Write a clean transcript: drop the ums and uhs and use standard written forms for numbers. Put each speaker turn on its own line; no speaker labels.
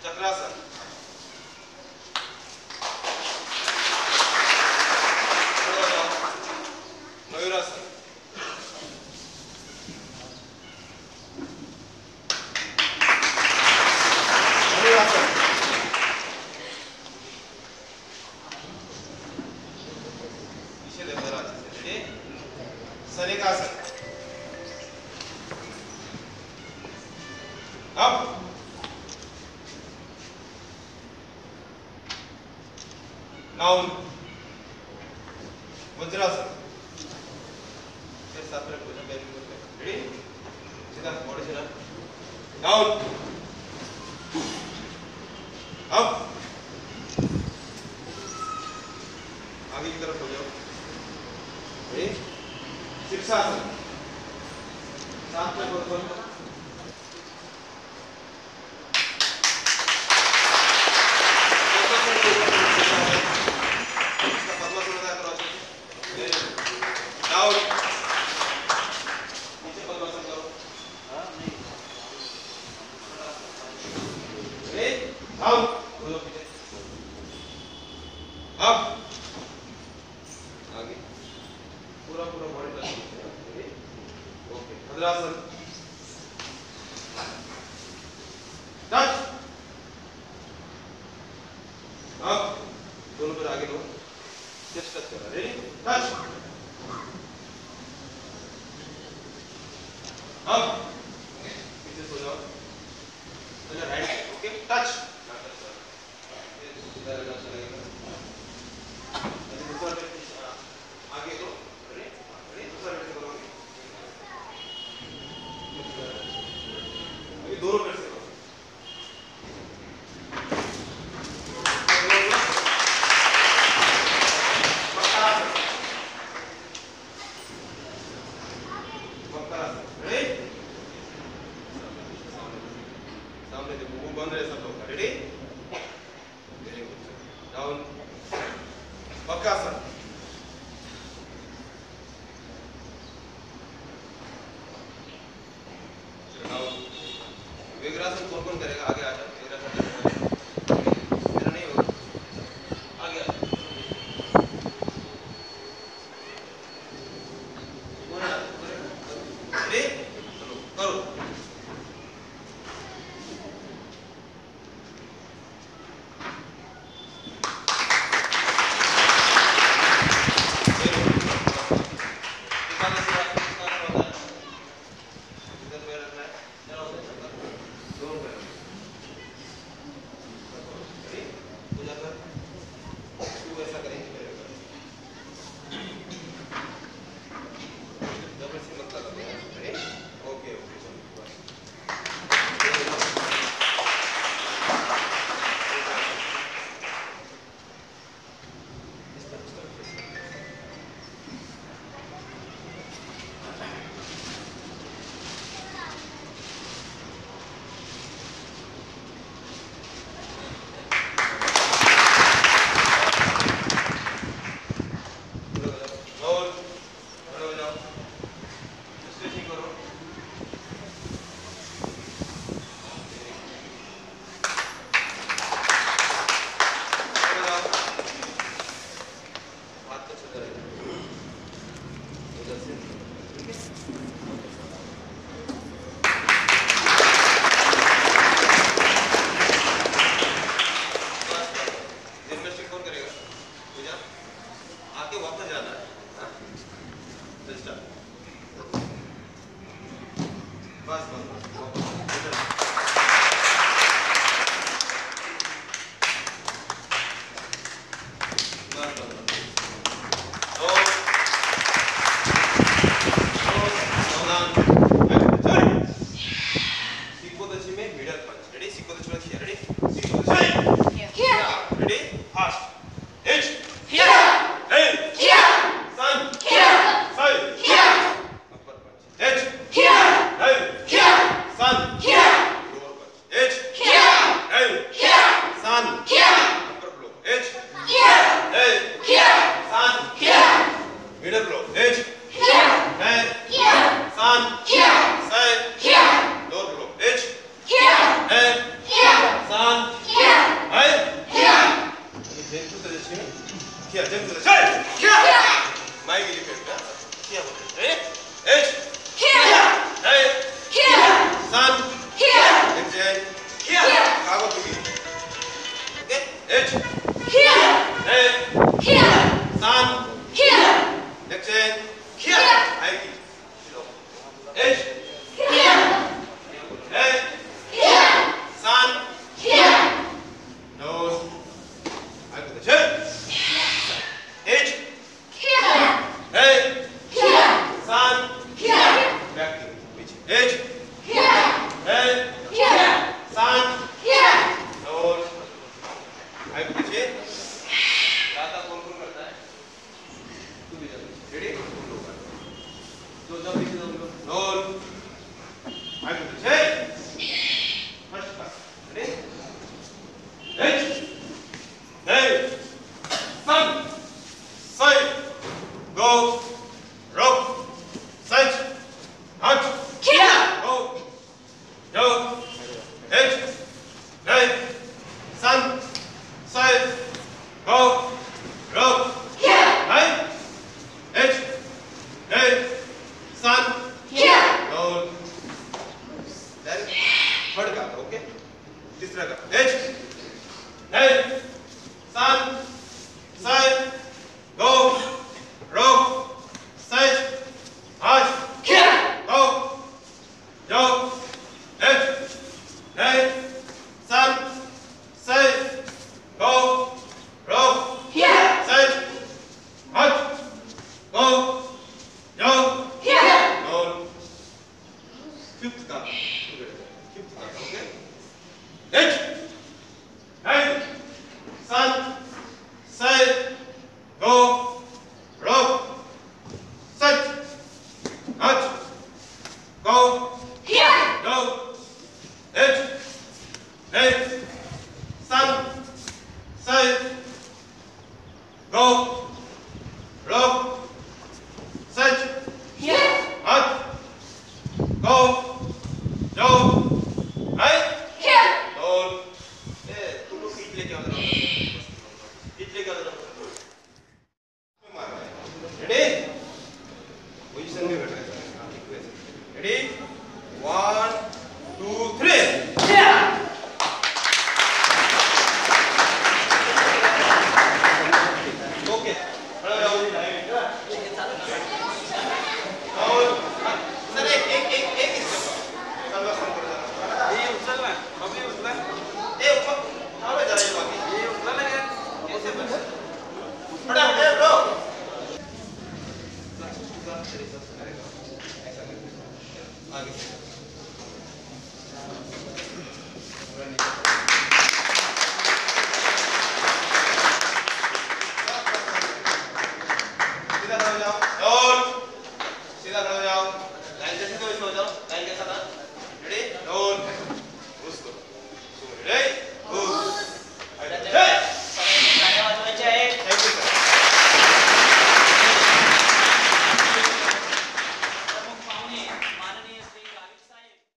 चक्रासन, मयूरासन, मयूरासन, पीछे देखो जरा अच्छे से, सनिकासन। अब नाउन वज्रासन, फिर साथ में पूजा बैठ के रेडी सीधा बॉडी सीधा डाउन। अब आगे की तरफ हो जाओ, रेडी शीर्षासन, साथ में बोलो अब आगे पूरा पूरा body touch okay bhadrasana touch. अब दोनों पर आगे लो, चेस्ट टच करो, रेडी टच। अब पीछे सो जाओ, राइट ओके टच आगे दो, दूसरा पैर से करोगे, अभी दोनों पैर से करो, सामने देखो वो बंद रहे सब लोग, ready very good down vakrasana, विग्रासन कौन कौन करेगा? आगे आ जाओ, विग्रासन मेरा नहीं होगा, आगे आ जाओ, रेडी चलो करो। आके वापस जाना है, बस बस में मिडल पंच, रेडी सिक्को दक्षिण किया, रेडी सिक्को ready fast hit here hey here sun here side here upper punch edge here hey here sun here lower punch edge here hey here sun here upper blow edge here hey here sun here middle blow edge here hey here sun here side here lower blow edge here hey here sun Here, jump to the side. Here. My will effect. Here. Ready? Edge. Here. Right. Here. Sun. Here. Next hand. Here. Kago to me. Okay. Edge. Here. Right. Here. Sun. Here. Next hand. Here. High kick. Edge. Here. Right. Here. Sun. Here. Nose. I go the chin. Edge. Here. Right. Here. Sun. Here. Back to which edge. Here. Right. Here. Sun. Here. Nose. I go the chin. ज़्यादा कौन करता है? तू भी जा. Ready? जो जब भी Nose. I go the chin. First pass. Ready? Edge. Right. Sun. Side. Go. Rock. Side. Hut. Here. Go. Go. Edge. Right. Sun. Side. Go. Rock. Here. Right. Edge. Right. Sun. Here. Go. Then third का okay. तीसरा का edge. Right. Sun. Side. Go. Rock. Side. Hut. Here. Go. Go. Edge. Right. Sun. Side. Go. Rock. Here. Side. Hut. Go. Go. Here. Go. Fifth का okay. Edge. Right. Sun. Side. Go. Rock. Side. Hut. Go. Here. Go. Edge. Right.